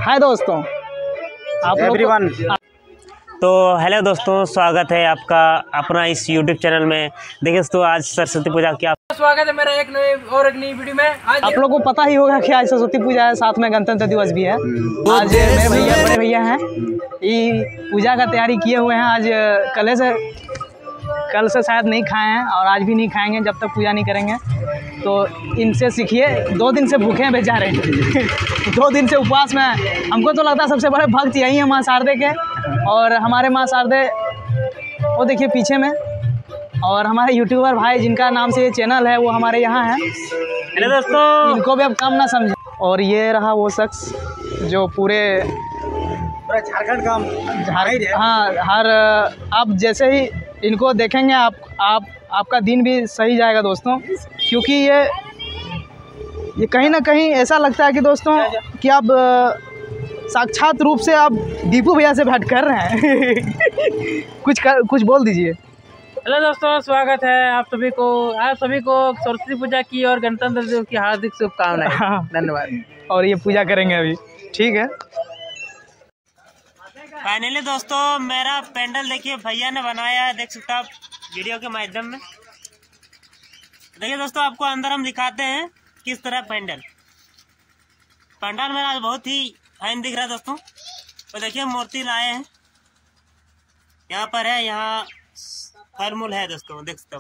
हाय दोस्तों, आप एवरीवन। तो हेलो दोस्तों, स्वागत है आपका अपना इस YouTube चैनल में। देखिए दोस्तों, आज सरस्वती पूजा की स्वागत है मेरा एक नई वीडियो में। आज आप लोगों को पता ही होगा कि आज सरस्वती पूजा है, साथ में गणतंत्र दिवस भी है। आज मेरे बड़े भैया हैं, ये पूजा का तैयारी किए हुए हैं। आज कल से शायद नहीं खाए हैं और आज भी नहीं खाएंगे जब तक पूजा नहीं करेंगे। तो इनसे सीखिए, 2 दिन से भूखे हैं बेचारे 2 दिन से उपवास में। हमको तो लगता है सबसे बड़े भक्त यही हैं माँ शारदे के। और हमारे माँ शारदे वो देखिए पीछे में, और हमारे यूट्यूबर भाई जिनका नाम से ये चैनल है वो हमारे यहाँ हैं। हेलो दोस्तों, इनको भी अब कम ना समझे। और ये रहा वो शख्स जो पूरे झारखंड का हाँ हर आप जैसे ही इनको देखेंगे आपका दिन भी सही जाएगा दोस्तों, क्योंकि ये कहीं ना कहीं ऐसा लगता है कि दोस्तों कि आप साक्षात रूप से आप दीपू भैया से भेंट कर रहे हैं कुछ बोल दीजिए। हेलो दोस्तों, स्वागत है आप सभी को सरस्वती पूजा की और गणतंत्र दिवस की हार्दिक शुभकामनाएं। धन्यवाद। और ये पूजा करेंगे अभी, ठीक है। फाइनली दोस्तों, मेरा पेंडल देखिए भैया ने बनाया है, देख सकते हैं आप वीडियो के माध्यम में। देखिए दोस्तों, आपको अंदर हम दिखाते हैं किस तरह पंडाल मेरा बहुत ही फाइन दिख रहा है दोस्तों। तो देखिए मूर्ति लाए हैं, यहाँ पर है, यहाँ फल मूल है दोस्तों, देख सकते हो।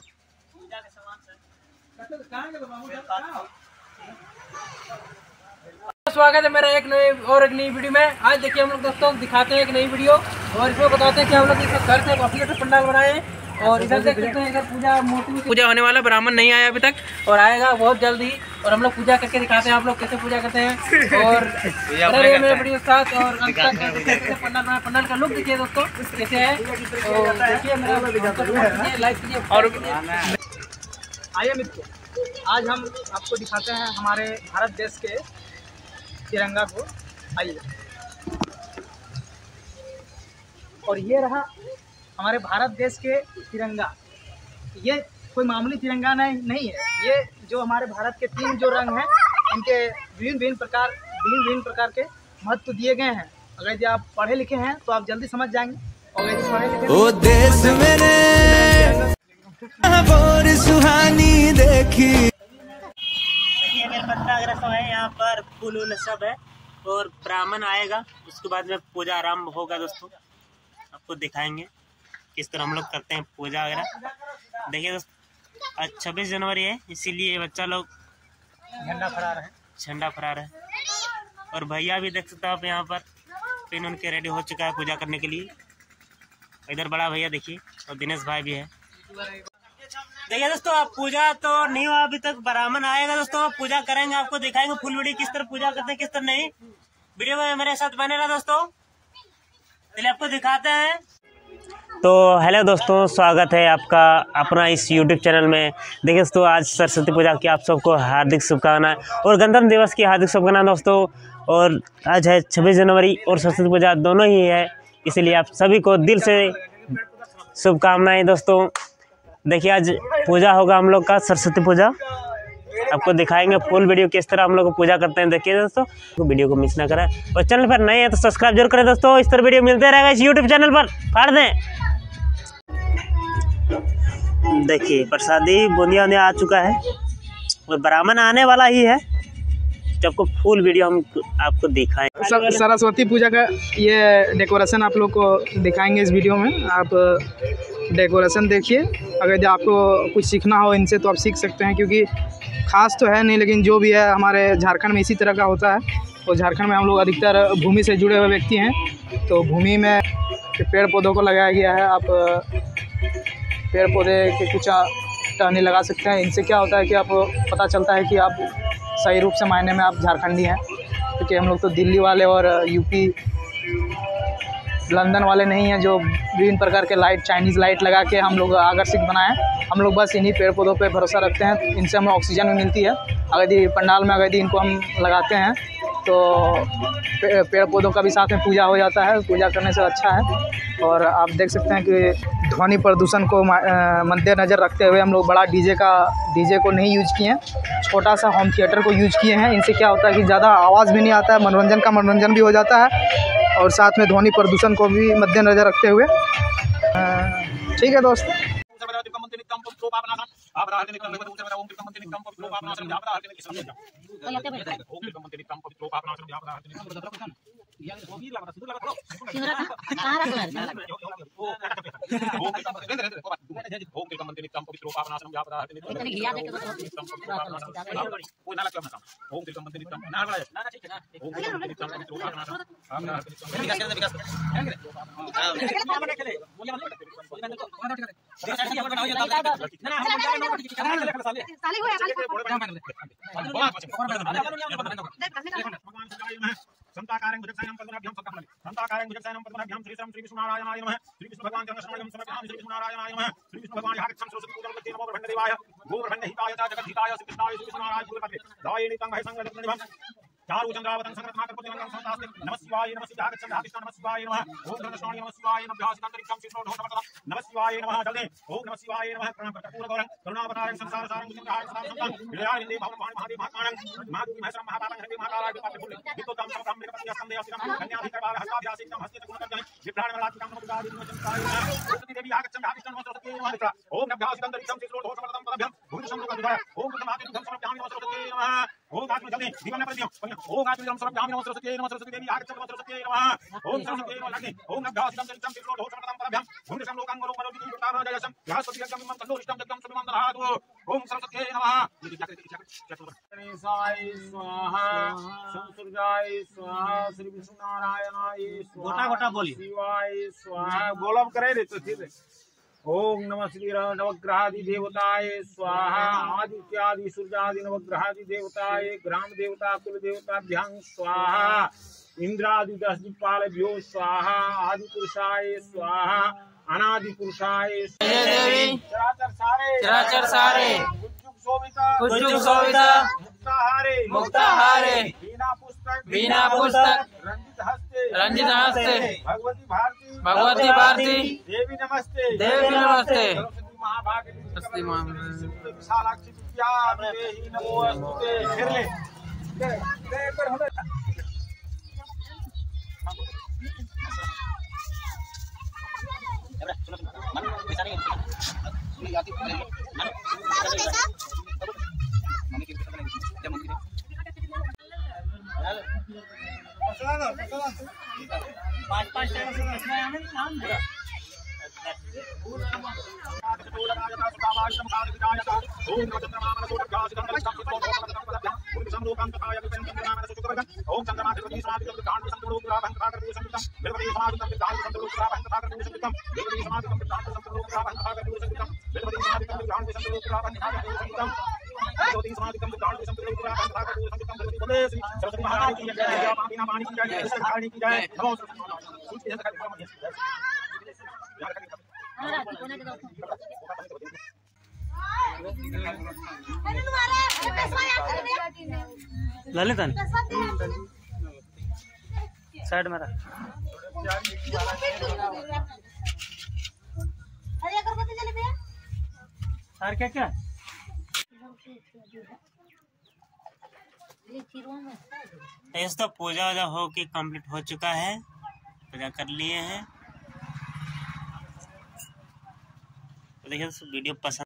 स्वागत है मेरा एक नई वीडियो में। आज देखिए हम लोग दोस्तों दिखाते हैं एक नई वीडियो, और इसमें बताते हैं कि हम लोग इस घर से काफी पंडाल बनाए हैं। और इधर देख सकते हैं, इधर पूजा होने वाला, ब्राह्मण नहीं आया अभी तक और आएगा बहुत जल्द ही। और हम लोग पूजा करके दिखाते हैं आप लोग कैसे पूजा करते हैं। और मेरे वीडियो के साथ और पंडाल का लुक देखिए दोस्तों कैसे है। तो देखिए मेरा लाइक कीजिए और आइए मित्रों, आज हम आपको दिखाते हैं हमारे भारत देश के तिरंगा को। आइए, और ये रहा हमारे भारत देश के तिरंगा। ये कोई मामूली तिरंगा नहीं है। ये जो हमारे भारत के 3 जो रंग हैं, इनके भिन्न प्रकार के महत्व दिए गए हैं। अगर यदि आप पढ़े लिखे हैं तो आप जल्दी समझ जाएंगे, और यदि पढ़े लिखे ओ देश मेरे सुहानी देखी। वगैरह सब है, यहाँ पर फूल सब है, और ब्राह्मण आएगा, उसके बाद में पूजा आरंभ होगा दोस्तों। आपको दिखाएंगे किस तरह हम लोग करते हैं पूजा वगैरह। देखिए दोस्तों, आज 26 जनवरी है, इसीलिए बच्चा लोग झंडा फहरा रहे हैं। और भैया भी देख सकते हो आप, यहाँ पर पिन उनके रेडी हो चुका है पूजा करने के लिए। इधर बड़ा भैया देखिए, और दिनेश भाई भी है। देखिए दोस्तों, आप पूजा तो नहीं हुआ अभी तक, ब्राह्मण आएगा दोस्तों, पूजा करेंगे, आपको दिखाएंगे फुल वीडियो किस तरह पूजा करते हैं किस तरह नहीं। वीडियो में मेरे साथ बने रहा दोस्तों, चलिए आपको दिखाते हैं। तो हेलो दोस्तों, स्वागत है आपका अपना इस YouTube चैनल में। देखिए दोस्तों, आज सरस्वती पूजा की आप सबको हार्दिक शुभकामनाएं और गणतंत्र दिवस की हार्दिक शुभकामनाएं दोस्तों। और आज है 26 जनवरी और सरस्वती पूजा दोनों ही है, इसलिए आप सभी को दिल से शुभकामनाएं दोस्तों। देखिए आज पूजा होगा हम लोग का, सरस्वती पूजा। आपको दिखाएंगे फुल वीडियो किस तरह हम लोग पूजा करते हैं। देखिए दोस्तों, वीडियो को मिस ना करें, और चैनल पर नए हैं तो सब्सक्राइब जरूर करें दोस्तों। इस तरह वीडियो मिलते रहेगा इस YouTube चैनल पर, फाड़ दें। देखिए प्रसादी बूंदिया आ चुका है, और ब्राह्मण आने वाला ही है। तो आपको फुल वीडियो हम आपको दिखाएं। सरस्वती पूजा का ये डेकोरेशन आप लोग को दिखाएंगे इस वीडियो में। आप डेकोरेशन देखिए, अगर आपको कुछ सीखना हो इनसे तो आप सीख सकते हैं, क्योंकि खास तो है नहीं, लेकिन जो भी है हमारे झारखंड में इसी तरह का होता है। और झारखंड में हम लोग अधिकतर भूमि से जुड़े हुए व्यक्ति हैं, तो भूमि में पेड़ पौधों को लगाया गया है। आप पेड़ पौधे के कुछ टहनी लगा सकते हैं। इनसे क्या होता है कि आप पता चलता है कि आप सही रूप से मायने में आप झारखंडी हैं, क्योंकि हम लोग तो दिल्ली वाले और यूपी लंदन वाले नहीं हैं जो विभिन्न प्रकार के लाइट, चाइनीज़ लाइट लगा के हम लोग आकर्षित बनाएं। हम लोग बस इन्हीं पेड़ पौधों पे भरोसा रखते हैं, इनसे हमें ऑक्सीजन भी मिलती है। अगर यदि पंडाल में अगर यदि इनको हम लगाते हैं तो पेड़ पौधों का भी साथ में पूजा हो जाता है। पूजा करने से अच्छा है। और आप देख सकते हैं कि ध्वनि प्रदूषण को मद्देनज़र रखते हुए हम लोग बड़ा डीजे को नहीं यूज किए हैं, छोटा सा होम थिएटर को यूज किए हैं। इनसे क्या होता है कि ज़्यादा आवाज़ भी नहीं आता है, मनोरंजन भी हो जाता है और साथ में ध्वनि प्रदूषण को भी मद्देनज़र रखते हुए। ठीक है दोस्त। संताकारं भुजगशयनं पद्मनाभ्यं सप्तकमलं संताकारं भुजगशयनं पद्मनाभ्यं श्री विष्णुनारायणाय नमः। श्री विष्णु भगवान चरणस्मरणं समर्पयामि। श्री विष्णुनारायणाय नमः। श्री विष्णु भगवान यागच्छं सरस्वती पूजनवते नमो ब्रह्मदेवाय गोब्रह्मणहिताय च जगद्धिताय श्री कृष्णाय श्री विष्णुनारायण पूजपते दायिनी तंग है संगतनिभं चारु चंद्रावतं संगतमाकर्पतिमंगलं संतास्ते नमः शिवाय नमः सिद्धागच्छं धातिष्ठ नमः शिवाय नमः ओम धर्मश्रवणी नमः शिवाय नमः भ्यासितंतरिक्षं शिश्रोढोषपतः नमः शिवाय नमः जल्दे ओम नमः शिवाय नमः प्रणवकर्पूरगौरं करुणावतारं संसारसारं मुचिंद्रहारं सदां विलयारिन्दे भवनं महादेव महात्मानं महागुरुं महसरं महापापं हरिं महाकालाय पापफुल्ले विद्युतं समतं मृगपतियस्तं कन्याधिकर्वाः हस्ताभ्यासितं हस्ते गुणकर्जने विभ्राणमलातिकं नमोदादि नमः सरस्वती देवी आगच्छं धातिष्ठ नमः सरस्वती नमः ओम नभ्यासितंतरिक्षं शिश्रोढोषपतः पदभ्यं भूषं लोकद्वार ओम कृतमादितं समर्पयामि नमः सरस्वती नमः ओम आत्म जल्दे दिवं प्रदियं ओम आत्म समर्पयामि नमः सरस्वती नमः सरस्वती देवी आगच्छं नमः सरस्वती नमः ओम सरस्वती नमः लग्ने ओम नभ्यासितंतरिक्षं शिश्रोढोषपतः पदभ्यं भूषं लोकं मरोमरोति दुर्ताराजयसं यास्वतियं कल्लो इष्टं जगं सुमं दधातु ओम सरस्वती नमः। गणेशाय स्वाहा संसर्गाय स्वाहा श्री विष्णुनारायणाय स्वाहा गोटा बोली शिवाय स्वाहा गोलब करे रे तो ठीक है। ओम नमः श्री नवग्रहादि देवताय स्वाहा आदित्यादि सूर्यादि नवग्रहादि देवताय ग्राम देवता कुल देवताभ्यां स्वाहा इंद्रादि 10 दिक्पालभ्यो स्वाहा आदि पुरुषाय स्वाहा अनादि पुरुषाय चराचर सारे कुचुक शोभिता मुक्ताहारे बीना पुस्तक रंजित हस्ते भगवती भारती देवी नमस्ते सरस्वती विशालाक्षी विद्या देहि नमोस्तुते। फिर ले पाँच टाइम ललितन साइड में सर क्या ऐसा तो पूजा वूजा हो के कंप्लीट हो चुका है। पूजा कर लिए हैं। तो देखिए वीडियो पसंद